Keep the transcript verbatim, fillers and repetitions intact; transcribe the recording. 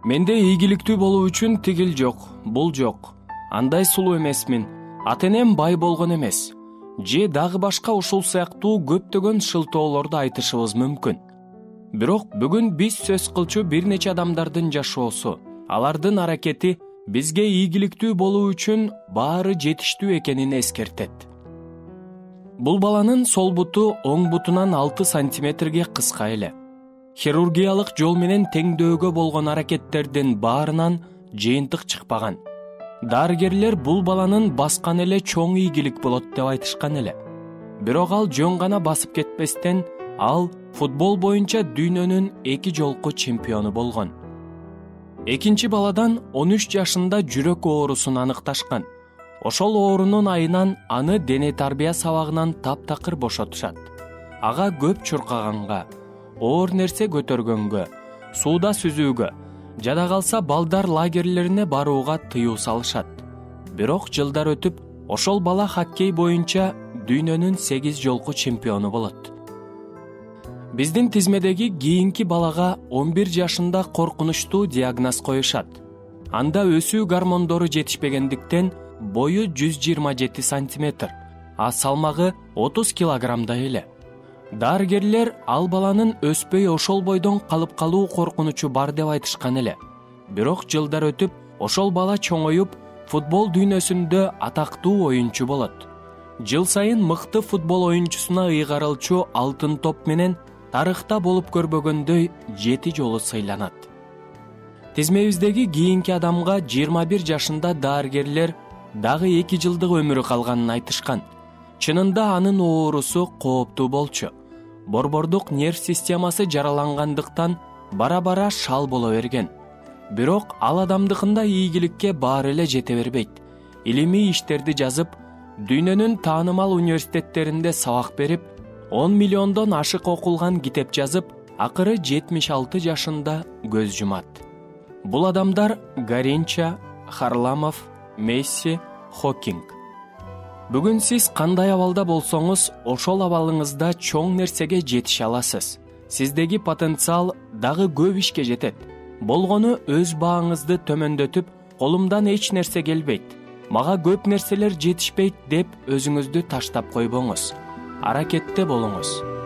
Менде ийгиликтүү болуу үчүн тигил жок, бул жок. Андай сулуу эмесмин. Ата-энем бай болгон эмес. Же дагы башка ушул сыяктуу көптөгөн шылтоолорду айтышыбыз мүмкүн. Бирок бүгүн биз сөз кылчу бир нече адамдардын жашоосу, алардын аракети бизге ийгиликтүү болуу үчүн баары жетиштүү экенин эскертет. Бул баланын сол буту оң бутунан алты сантиметрге кыска эле. Хирургиялык жол менен теңдөөгө болгон аракеттердин баарынан жыйынтык чыкпаган. Дарыгерлер бул баланын баскан эле чоң ийгилик болот деп айтышкан эле. Бирок ал жөн гана басып кетпестен, ал футбол боюнча дүйнөнүн эки жолку чемпиону болгон. Экинчи баладан он үч жашында жүрөк оорусун аныкташкан. Ошол оорунун айынан аны дене тарбия сабагынан таптакыр бошотушат. Ага көп чуркаганга, оор нерсе көтөргөнгө, сууда сүзүүгө, жада калса балдар лагерлерине барууга тыюу салышат. Бирок жылдар өтүп, ошол бала хоккей боюнча дүйнөнүн сегиз жолку чемпиону болот. Биздин тизмедеги кийинки балага он бир жашында коркунучтуу диагноз коюшат. Анда өсүү гормондору жетишпегендиктен бою жүз жыйырма жети сантиметр, а салмагы отуз килограммдай эле. Дарыгерлер ал баланын өспөй ошол бойдон калып калуу коркунучу бар деп айтышкан эле. Бирок жылдар өтүп, ошол бала чоңоюп, футбол дүйнөсүндө атактуу оюнчу болот. Жыл сайын мыкты футбол оюнчусуна ыйгарылчу алтын топ менен тарыхта болуп көрбөгөндөй жети жолу сыйланат. Тизмебиздеги кийинки адамга жыйырма бир жашында дарыгерлер дагы эки жылдык өмүрү калганын айтышкан. Чынында анын оорусу кооптуу болчу. Борбордук нерв системасы жаралангандыктан бара-бара шал боло берген. Бирок ал адамдыкында ийгиликке баары эле жете бербейт. Илимий иштерди жазып, дүйнөнүн таанымал университеттеринде сабак берип, он миллиондон ашык окулган китеп жазып, акыры жетимиш алты жашында көз жумат. Бул адамдар Гаринча, Харламов, Месси, Хокинг. Бүгүн сиз кандай абалда болсоңуз, ошол абалыңызда чоң нерсеге жетише аласыз. Сиздеги потенциал дагы көп ишке жетет. Болгону өз бааңызды төмөндөтүп, колумдан эч нерсе келбейт, мага көп нерселер жетишпейт деп өзүңүздү таштап койбоңуз. Аракетте болуңуз.